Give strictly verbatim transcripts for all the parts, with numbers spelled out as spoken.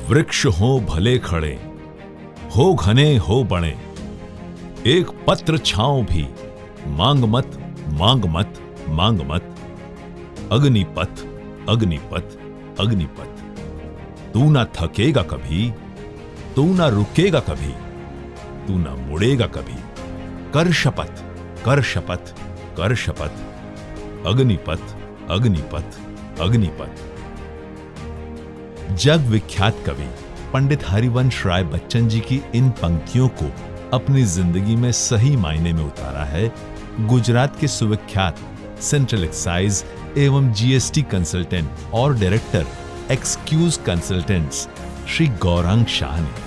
वृक्ष हो भले खड़े, हो घने हो बड़े, एक पत्र छांव भी, मांग मत मांग मत मांग मत। अग्निपथ अग्निपथ अग्निपथ, तू ना थकेगा कभी, तू ना रुकेगा कभी, तू ना मुड़ेगा कभी। कर शपथ कर शपथ कर शपथ। अग्निपथ अग्निपथ अग्निपथ। जग विख्यात कवि पंडित हरिवंश राय बच्चन जी की इन पंक्तियों को अपनी जिंदगी में सही मायने में उतारा है गुजरात के सुविख्यात सेंट्रल एक्साइज एवं जीएसटी कंसल्टेंट और director excuse consultants Shri Gaurang Shah ने।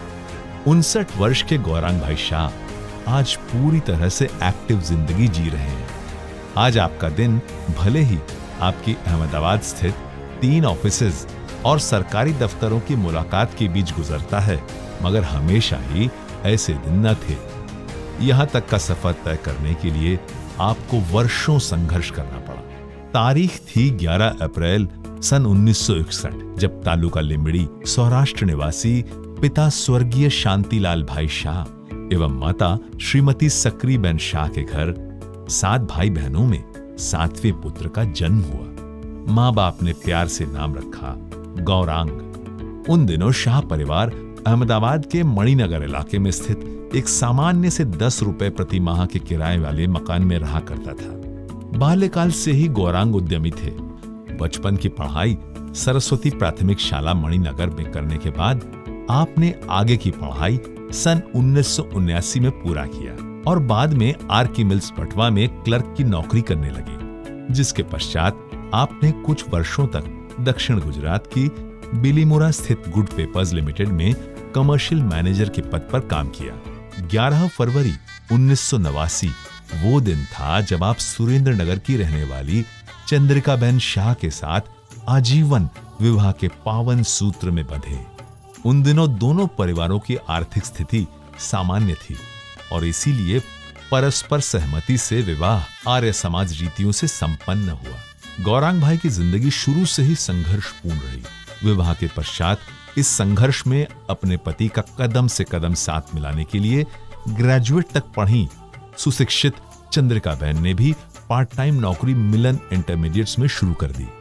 उनसठ वर्ष के गौरांग भाई शाह आज पूरी तरह से एक्टिव जिंदगी जी रहे हैं। आज आपका दिन भले ही आपकी अहमदाबाद स्थित तीन ऑफिसेज और सरकारी दफ्तरों की मुलाकात के बीच गुजरता है, मगर हमेशा ही ऐसे दिन न थे। यहां तक का सफर तय करने के लिए आपको वर्षों संघर्ष करना पड़ा। तारीख थी ग्यारह अप्रैल सन उन्नीस सौ इकसठ, जब तालुका लिंबड़ी सौराष्ट्र निवासी पिता स्वर्गीय शांतिलाल भाई शाह एवं माता श्रीमती सक्रीबेन शाह के घर सात भाई बहनों में सातवें पुत्र का जन्म हुआ। मां बाप ने प्यार से नाम रखा गौरांग। उन दिनों शाह परिवार अहमदाबाद के मणिनगर इलाके में स्थित एक सामान्य से दस रुपए प्रति माह के किराए वाले मकान में रहा करता था। बाल्यकाल से ही गौरांग उद्यमी थे। बचपन की पढ़ाई सरस्वती प्राथमिक शाला मणिनगर में करने के बाद आपने आगे की पढ़ाई सन उन्नीस सौ उन्यासी में पूरा किया और बाद में आर की मिल्स पटवा में क्लर्क की नौकरी करने लगे, जिसके पश्चात आपने कुछ वर्षों तक दक्षिण गुजरात की बिलीमोरा स्थित गुड पेपर्स लिमिटेड में कमर्शियल मैनेजर के पद पर काम किया। ग्यारह फरवरी उन्नीस सौ नवासी वो दिन था जब आप सुरेंद्र नगर की रहने वाली चंद्रिकाबेन शाह के साथ आजीवन विवाह के पावन सूत्र में बंधे। उन दिनों दोनों परिवारों की आर्थिक स्थिति सामान्य थी और इसीलिए परस्पर सहमति से विवाह आर्य समाज रीतियों से संपन्न हुआ। गौरांग भाई की जिंदगी शुरू से ही संघर्षपूर्ण रही। विवाह के पश्चात इस संघर्ष में अपने पति का कदम से कदम साथ मिलाने के लिए ग्रेजुएट तक पढ़ी सुशिक्षित चंद्रिकाबेन ने भी पार्ट टाइम नौकरी मिलन इंटरमीडिएट्स में शुरू कर दी।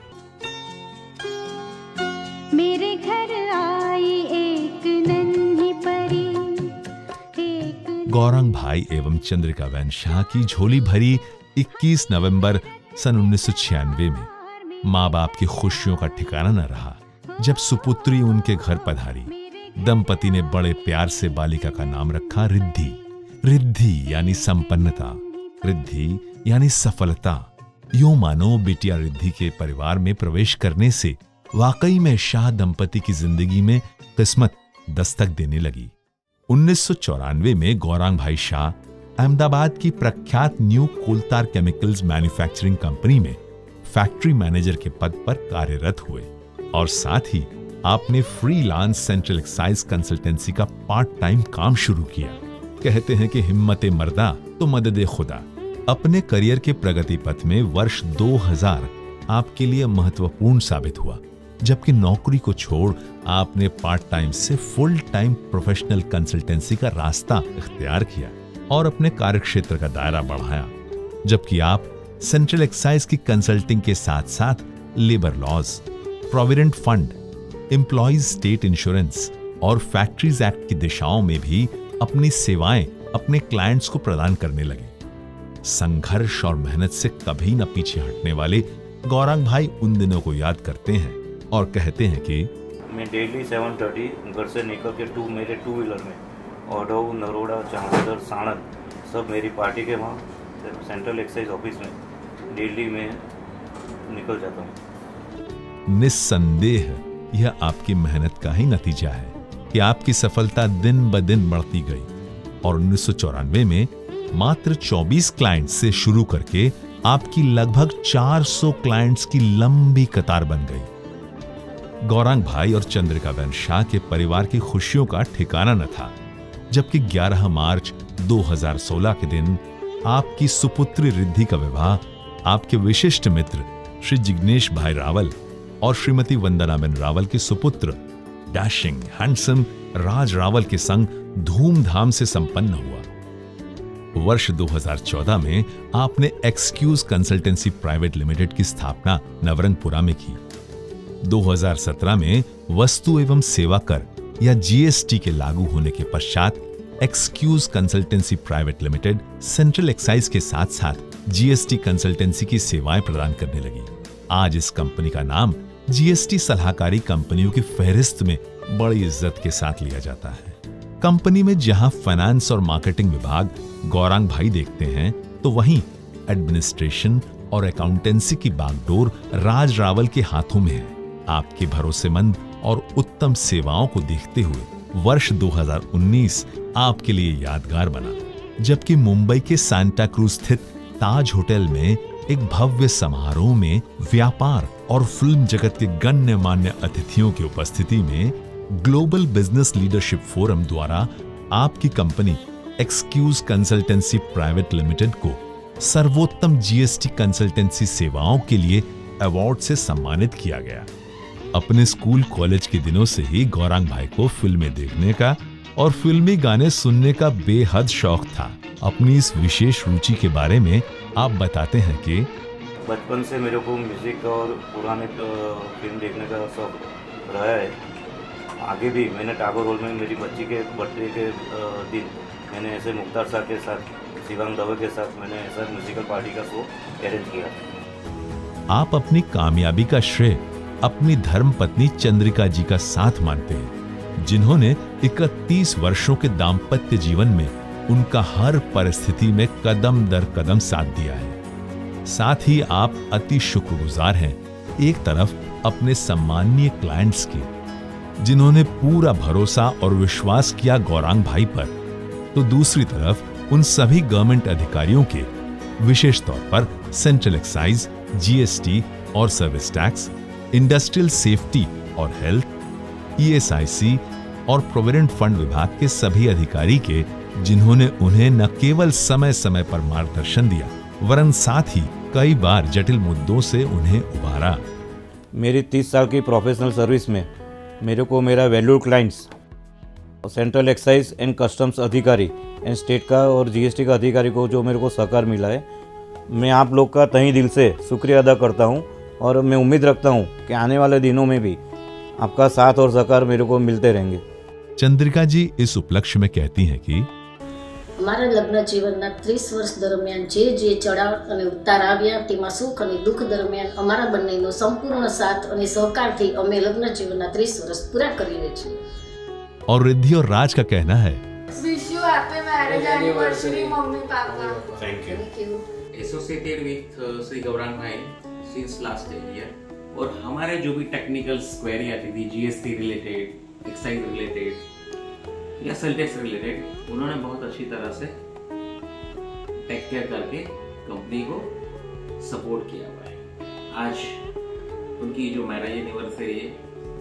मेरे घर आई एक नन्ही परी, एक गौरांग भाई एवं चंद्रिकाबेन शाह की झोली भरी इक्कीस नवंबर सन उन्नीस सौ छियानवे में माँ बाप की खुशियों का ठिकाना न रहा जब सुपुत्री उनके घर पधारी। दंपति ने बड़े प्यार से बालिका का नाम रखा रिद्धि। रिद्धि यानी संपन्नता, रिद्धि यानी सफलता। यूं मानो बिटिया रिद्धि के परिवार में प्रवेश करने से वाकई में शाह दंपति की जिंदगी में किस्मत दस्तक देने लगी। उन्नीस सौ चौरानवे में गौरांग भाई शाह अहमदाबाद की प्रख्यात new coal tar chemicals manufacturing company में फैक्ट्री मैनेजर के पद पर कार्यरत हुए और साथ ही आपने फ्रीलांस सेंट्रल एक्साइज कंसल्टेंसी का पार्ट टाइम काम शुरू किया। कहते हैं कि हिम्मते मर्दा तो मददे खुदा। अपने करियर के प्रगति पथ में वर्ष दो हज़ार आपके लिए महत्वपूर्ण साबित हुआ, जबकि नौकरी को छोड़ आपने पार्ट टाइम से फुल टाइम प्रोफेशनल कंसल्टेंसी का रास्ता इख्तियार किया और अपने कार्यक्षेत्र का दायरा बढ़ाया। जबकि आप सेंट्रल एक्साइज की कंसल्टिंग के साथ साथ labour laws, provident fund, employees state insurance और फैक्ट्रीज एक्ट की दिशाओं में भी अपनी सेवाएं अपने क्लाइंट्स को प्रदान करने लगे। संघर्ष और मेहनत से कभी न पीछे हटने वाले गौरांग भाई उन दिनों को याद करते हैं और कहते हैं कि मैं डेली सेवन थर्टी घर से निकल के टू मेरे टू व्हीलर में ओडो, नरोड़ा, चांगोदर, साणंद सब मेरी पार्टी के वहाँ सेंट्रल एक्साइज ऑफिस में डेली में निकल जाता हूँ। निस्संदेह यह आपकी मेहनत का ही नतीजा है कि आपकी सफलता दिन ब दिन बढ़ती गई और उन्नीस सौ चौरानवे में मात्र चौबीस क्लाइंट्स से शुरू करके आपकी लगभग चार सौ क्लाइंट्स की लंबी कतार बन गई। गौरांग भाई और चंद्रिकाबेन शाह के परिवार की खुशियों का ठिकाना न था, जबकि ग्यारह मार्च दो हज़ार सोलह के दिन आपकी सुपुत्री रिद्धि का विवाह आपके विशिष्ट मित्र श्री जिग्नेश भाई रावल और श्रीमती वंदनाबेन रावल के सुपुत्र डैशिंग हैंडसम राज रावल के संग धूमधाम से संपन्न हुआ। वर्ष दो हज़ार चौदह में आपने एक्सक्यूज कंसल्टेंसी प्राइवेट लिमिटेड की स्थापना नवरंगपुरा में की। दो हज़ार सत्रह में वस्तु एवं सेवा कर या जीएसटी के लागू होने के पश्चात excuse consultancy private limited central excise के साथ साथ जीएसटी कंसल्टेंसी की सेवाएं प्रदान करने लगी। आज इस कंपनी का नाम जीएसटी सलाहकारी कंपनियों की फहरिस्त में बड़ी इज्जत के साथ लिया जाता है। कंपनी में जहां फाइनेंस और मार्केटिंग विभाग गौरांग भाई देखते हैं, तो वहीं एडमिनिस्ट्रेशन और अकाउंटेंसी की बागडोर राज रावल के हाथों में है। आपके भरोसेमंद और उत्तम सेवाओं को देखते हुए वर्ष दो हज़ार उन्नीस आपके लिए यादगार बना, जबकि मुंबई के सांता क्रूज स्थित ताज होटल में एक भव्य समारोह में व्यापार और फिल्म जगत के गण्यमान्य अतिथियों की उपस्थिति में ग्लोबल बिजनेस लीडरशिप फोरम द्वारा आपकी company excuse consultancy private limited को सर्वोत्तम जीएसटी कंसल्टेंसी सेवाओं के लिए अवार्ड से सम्मानित किया गया। अपने स्कूल कॉलेज के दिनों से ही गौरांग भाई को फिल्में देखने का और फिल्मी गाने सुनने का बेहद शौक था। अपनी इस विशेष रुचि के बारे में आप बताते हैं कि बचपन से मेरे को म्यूज़िक और पुराने फिल्म देखने का शौक रहा है। आगे भी मैंने टागोर हॉल में मेरी बच्ची के बर्थडे के दिन मैंने ऐसे मुख्तार साहब के साथ, शिवांग दवे के साथ मैंने ऐसा म्यूजिकल पार्टी का शो अरेंज किया। आप अपनी कामयाबी का श्रेय अपनी धर्म पत्नी चंद्रिका जी का साथ मानते हैं, जिन्होंने इकतीस वर्षों के दाम्पत्य जीवन में उनका हर परिस्थिति में कदम दर कदम साथ दिया है। साथ ही आप अति शुक्रगुजार हैं, एक तरफ अपने सम्माननीय क्लाइंट्स के, जिन्होंने पूरा भरोसा और विश्वास किया गौरांग भाई पर, तो दूसरी तरफ उन सभी गवर्नमेंट अधिकारियों के, विशेष तौर पर सेंट्रल एक्साइज, जीएसटी और सर्विस टैक्स, इंडस्ट्रियल सेफ्टी और हेल्थ, ईएसआईसी और प्रोविडेंट फंड विभाग के सभी अधिकारी के, जिन्होंने उन्हें न केवल समय समय पर मार्गदर्शन दिया, वरन साथ ही कई बार जटिल मुद्दों से उन्हें उबारा। मेरी तीस साल की प्रोफेशनल सर्विस में मेरे को मेरा valued clients, central excise and customs अधिकारी एंड स्टेट का और जीएसटी का अधिकारी को जो मेरे को सहकार मिला है, मैं आप लोग का तहे दिल से शुक्रिया अदा करता हूं और मैं उम्मीद रखता हूं कि आने वाले दिनों में भी आपका साथ और सहकार मेरे को मिलते रहेंगे। चंद्रिका जी इस उपलक्ष्य में कहती हैं कि અમારા લગ્ન જીવનના ત્રીસ વર્ષ દરમિયાન જે જે ચડાવ અને ઉતાર આવ્યા તેમાં સુખ અને દુઃખ દરમિયાન અમારા બંનેનો સંપૂર્ણ સાથ અને સહકારથી અમે લગ્ન જીવનના ત્રીસ વર્ષ પૂરા કરીએ છીએ। और रिद्धि और राज का कहना है, Wish you happy marriage anniversary, mummy papa. Thank you. Thank you. Associated with Shri Gaurang bhai since last ten year, और हमारे जो भी टेक्निकल क्वेरी आती थी जीएसटी रिलेटेड, एक्साइज रिलेटेड या सेल टैक्स रिलेटेड, उन्होंने बहुत अच्छी तरह से टेक केयर करके कंपनी को सपोर्ट किया हुआ है। आज उनकी जो मैरिज एनिवर्सरी है,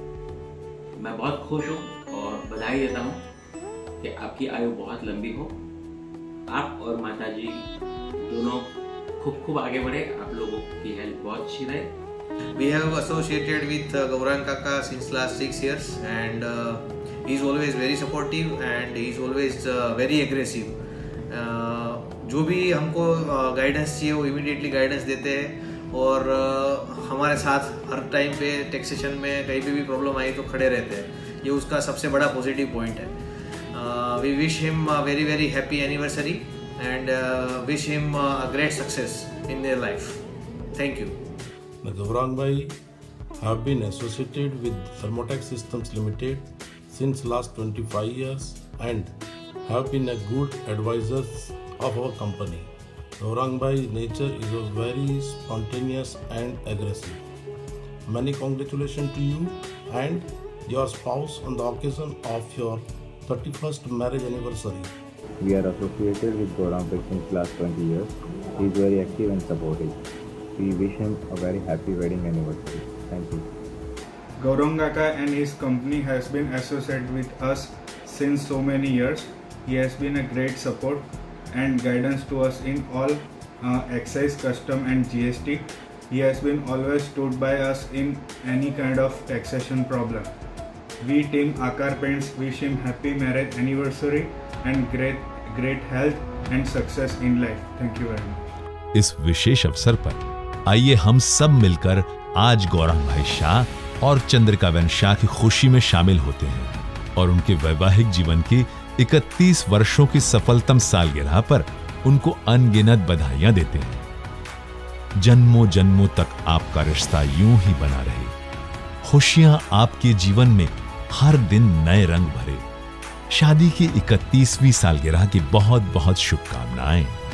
मैं बहुत खुश हूँ और बधाई देता हूँ कि आपकी आयु बहुत लंबी हो, आप और माता जी दोनों खूब खूब आगे बढ़े, आप लोगों की हेल्थ बहुत अच्छी रहे। We have associated with uh, Gaurang Kaka since last six years, and uh, he is always very supportive and he is always uh, very aggressive. Uh, जो भी हमको गाइडेंस uh, चाहिए वो इमीडिएटली गाइडेंस देते हैं और uh, हमारे साथ हर टाइम पे टैक्सेशन में कहीं पे भी प्रॉब्लम आई तो खड़े रहते हैं। ये उसका सबसे बड़ा पॉजिटिव पॉइंट है। We wish him very very happy anniversary and uh, wish him uh, a great success in their life. Thank you. The Gaurang Bhai have been associated with Thermotex Systems Limited since last twenty-five years and have been a good advisors of our company. Gaurang Bhai's nature is a very spontaneous and aggressive. Many congratulations to you and your spouse on the occasion of your thirty-first marriage anniversary. We are associated with Gaurang Bhai since last twenty years. He is very active and supportive. We wish him a very happy wedding anniversary. Thank you. Gaurang Kaka and his company has been associated with us since so many years. He has been a great support and guidance to us in all uh, excise, custom and G S T. He has been always stood by us in any kind of taxation problem. We team Aakar Paints wish him happy marriage anniversary and great great health and success in life. Thank you very much. इस विशेष अवसर पर आइए हम सब मिलकर आज गौरंग भाई शाह और चंद्रिकाबेन शाह की खुशी में शामिल होते हैं और उनके वैवाहिक जीवन की इकतीस वर्षों की सफलतम सालगिरह पर उनको अनगिनत बधाइयां देते हैं। जन्मों जन्मों तक आपका रिश्ता यूं ही बना रहे, खुशियां आपके जीवन में हर दिन नए रंग भरे। शादी की इकतीसवीं सालगिरह की बहुत बहुत शुभकामनाएं।